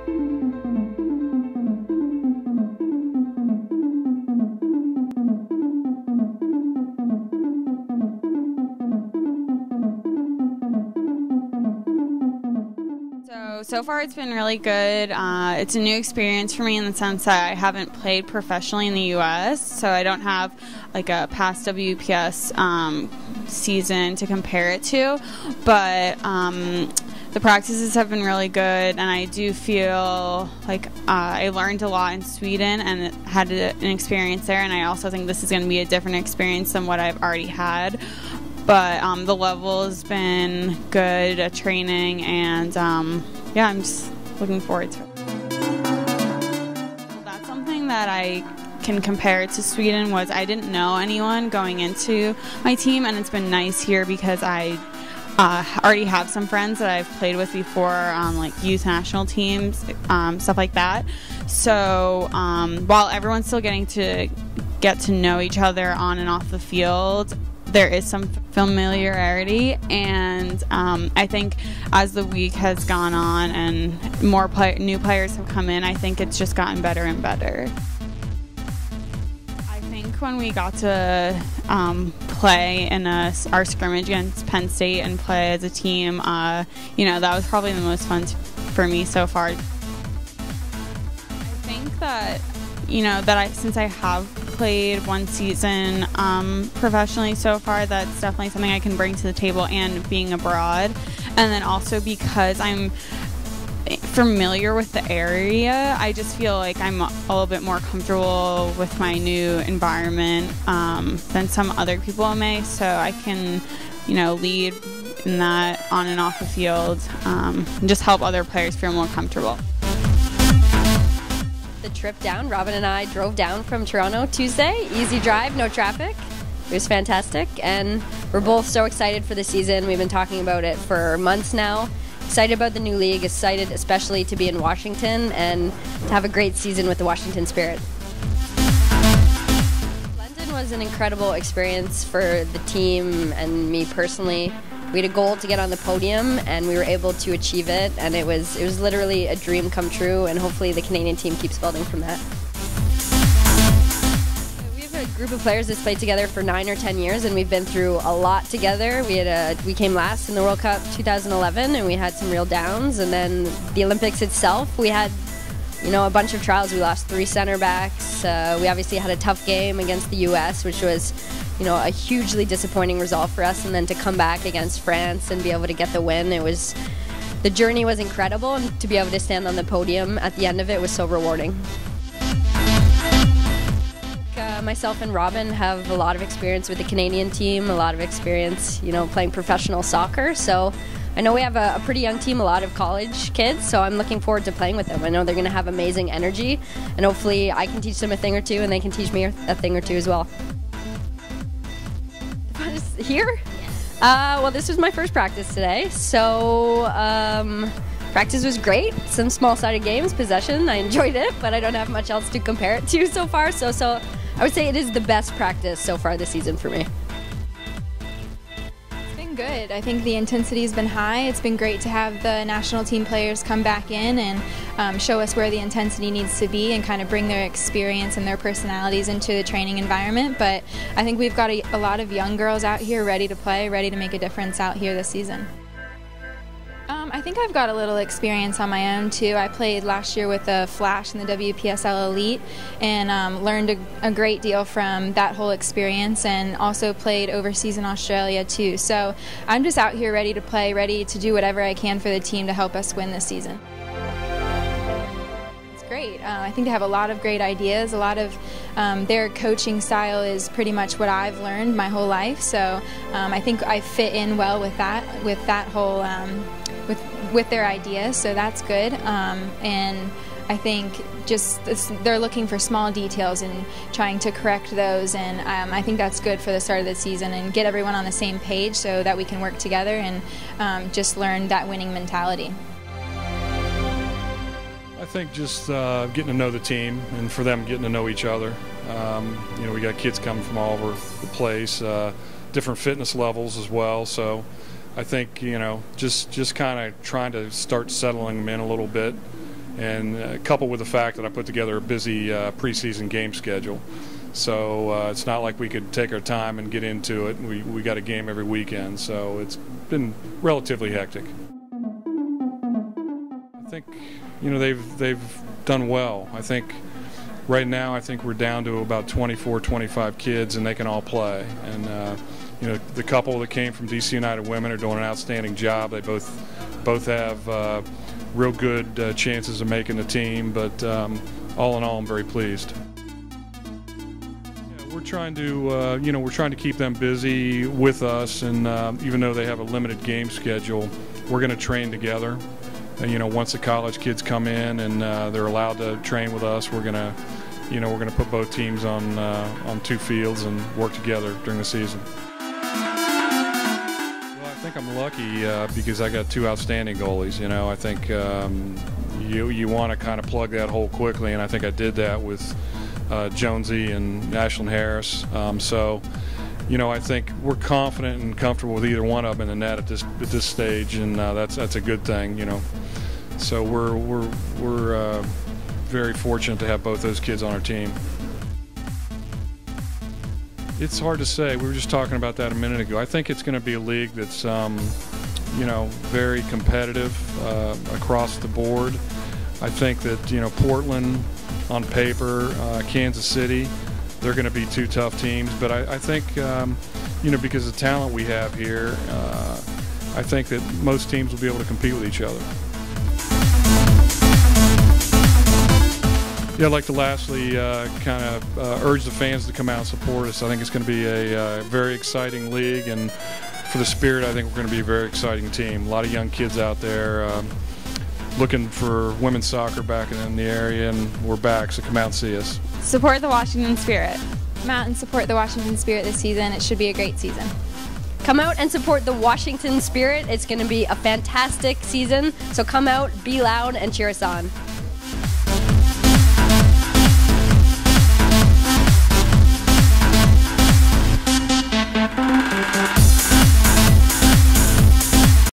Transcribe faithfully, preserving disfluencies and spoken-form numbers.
So, so far it's been really good. Uh, it's a new experience for me in the sense that I haven't played professionally in the U S, so I don't have like a past W P S um, season to compare it to, but um, the practices have been really good, and I do feel like uh, I learned a lot in Sweden and had a, an experience there, and I also think this is going to be a different experience than what I've already had. But um, the level has been good at training, and um, yeah, I'm just looking forward to it. Well, that's something that I can compare to Sweden was I didn't know anyone going into my team, and it's been nice here because I uh, already have some friends that I've played with before on like youth national teams, um, stuff like that. So um, while everyone's still getting to get to know each other on and off the field, there is some familiarity, and um, I think as the week has gone on and more play new players have come in, I think it's just gotten better and better. I think when we got to um, play in a, our scrimmage against Penn State and play as a team, uh, you know, that was probably the most fun for me so far. I think that, you know, that I since I have played one season um, professionally so far, that's definitely something I can bring to the table, and being abroad. And then also because I'm familiar with the area, I just feel like I'm a little bit more comfortable with my new environment um, than some other people may, so I can, you know, lead in that on and off the field um, and just help other players feel more comfortable. The trip down, Robin and I drove down from Toronto Tuesday. Easy drive, no traffic. It was fantastic, and we're both so excited for the season. We've been talking about it for months now. Excited about the new league, excited especially to be in Washington and to have a great season with the Washington Spirit. London was an incredible experience for the team and me personally. We had a goal to get on the podium, and we were able to achieve it, and it was it was literally a dream come true, and hopefully the Canadian team keeps building from that. We have a group of players that's played together for nine or ten years, and we've been through a lot together. We had a we came last in the World Cup two thousand eleven, and we had some real downs, and then the Olympics itself, we had, you know, a bunch of trials. We lost three center backs. Uh, we obviously had a tough game against the U S, which was, you know, a hugely disappointing result for us, and then to come back against France and be able to get the win, it was, the journey was incredible, and to be able to stand on the podium at the end of it was so rewarding. Uh, myself and Robin have a lot of experience with the Canadian team, a lot of experience, you know, playing professional soccer, so I know we have a, a pretty young team, a lot of college kids, so I'm looking forward to playing with them. I know they're going to have amazing energy, and hopefully I can teach them a thing or two, and they can teach me a thing or two as well. Here? Uh, well, this was my first practice today, so um, practice was great. Some small-sided games, possession, I enjoyed it, but I don't have much else to compare it to so far, so, so I would say it is the best practice so far this season for me. Good. I think the intensity has been high. It's been great to have the national team players come back in and um, show us where the intensity needs to be and kind of bring their experience and their personalities into the training environment. But I think we've got a, a lot of young girls out here ready to play, ready to make a difference out here this season. Um, I think I've got a little experience on my own too. I played last year with the Flash in the W P S L Elite, and um, learned a, a great deal from that whole experience, and also played overseas in Australia too. So I'm just out here ready to play, ready to do whatever I can for the team to help us win this season. It's great. Uh, I think they have a lot of great ideas. A lot of um, their coaching style is pretty much what I've learned my whole life. So um, I think I fit in well with that, with that whole um, with with their ideas, so that's good. Um, and I think just this, they're looking for small details and trying to correct those, and um, I think that's good for the start of the season and get everyone on the same page so that we can work together and um, just learn that winning mentality. I think just uh, getting to know the team, and for them getting to know each other. Um, you know, we got kids coming from all over the place, uh, different fitness levels as well, so I think, you know, just just kind of trying to start settling them in a little bit, and uh, coupled with the fact that I put together a busy uh, preseason game schedule. So uh, it's not like we could take our time and get into it. We, we got a game every weekend, so it's been relatively hectic. I think, you know, they've, they've done well. I think right now I think we're down to about twenty-four, twenty-five kids, and they can all play. And uh, you know, the couple that came from D C United Women are doing an outstanding job. They both both have uh, real good uh, chances of making the team, but um, all in all, I'm very pleased. Yeah, we're trying to, uh, you know, we're trying to keep them busy with us, and uh, even though they have a limited game schedule, we're going to train together. And, you know, once the college kids come in and uh, they're allowed to train with us, we're going to, you know, we're going to put both teams on uh, on two fields and work together during the season. I think I'm lucky uh, because I got two outstanding goalies. You know, I think um, you you want to kind of plug that hole quickly, and I think I did that with uh, Jonesy and Ashlyn Harris. Um, so, you know, I think we're confident and comfortable with either one of them in the net at this at this stage, and uh, that's that's a good thing. You know, so we're we're we're uh, very fortunate to have both those kids on our team. It's hard to say. We were just talking about that a minute ago. I think it's going to be a league that's, um, you know, very competitive uh, across the board. I think that, you know, Portland, on paper, uh, Kansas City, they're going to be two tough teams. But I, I think, um, you know, because of the talent we have here, uh, I think that most teams will be able to compete with each other. Yeah, I'd like to lastly uh, kind of uh, urge the fans to come out and support us. I think it's going to be a uh, very exciting league, and for the Spirit, I think we're going to be a very exciting team. A lot of young kids out there um, looking for women's soccer back in the area, and we're back, so come out and see us. Support the Washington Spirit. Come out and support the Washington Spirit this season. It should be a great season. Come out and support the Washington Spirit. It's going to be a fantastic season, so come out, be loud, and cheer us on.